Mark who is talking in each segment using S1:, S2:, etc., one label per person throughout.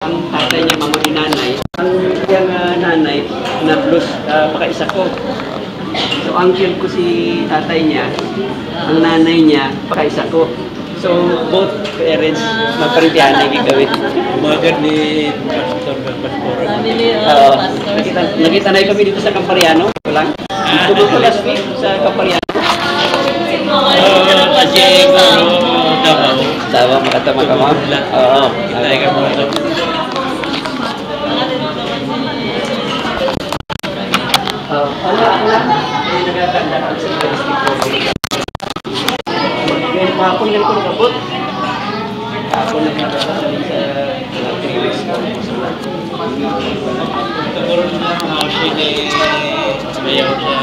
S1: Ang tatay niya, mama ni nanay. Ang yung nanay, na-plus pakaisa ko. So, uncle ko si tatay niya, ang nanay niya, pakaisa ko. So, both parents, magparintihan na gagawin.
S2: Umagan ni Pastor Pastor.
S1: Nakita na kami dito sa Campariano. Walang. Tubo ko last week sa Campariano.
S2: Kasi Davao.
S1: Davao, makatama ka mo? Oo.
S2: Kita ka mo.
S1: Nagaganda ako sa ngayon kahapon nga ko nakabot. Kahapon nagkakasali sa 3 weeks ko.
S2: Siguro na ako siya bayaw sa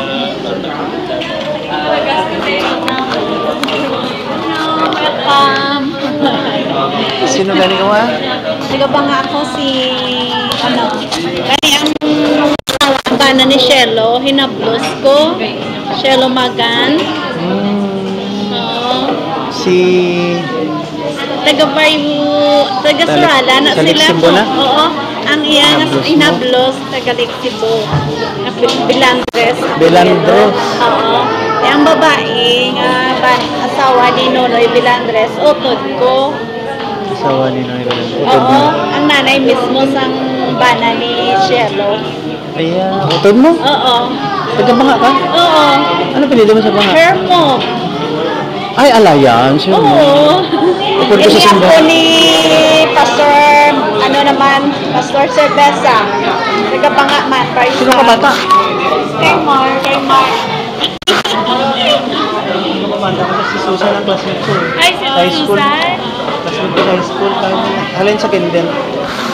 S3: Welcome!
S1: Sino gani ka ma?
S3: Diga ba nga ako si, gani ang bana ni Shelo, hinablos ko. Shelo Magan. Oo.
S4: Si
S3: taga Surala na
S4: sa
S3: sila.
S4: Lixibo na?
S3: Oo. Ang iyan hinablos, taga Lixibo. Bilandres.
S4: Bilandres.
S3: Oo. Ang babae, asawa ni Nonoy Bilandres, utod ko.
S4: asawa ni Noy Bilandres.
S3: Oo, ang nanay mismo sang bana ni Shelo.
S4: Kaya, utod mo?
S3: Oo.
S4: Taga-banga ka?
S3: Oo.
S4: Ano pinili mo sa banga?
S3: Hermo.
S4: Ay, alliance. Yun.
S3: Oo.
S4: Upod ko sa
S3: Ini
S4: simba.
S3: ako ni Pastor, Pastor Cerveza. Taga-banga man.
S4: Sino ka bata?
S3: Kay Mark.
S4: Kumanda ko si Susan ang classmate ko.
S3: Ay, si
S4: High school.
S3: Susan.
S4: Classmate ko high school. Halin sa Kinden.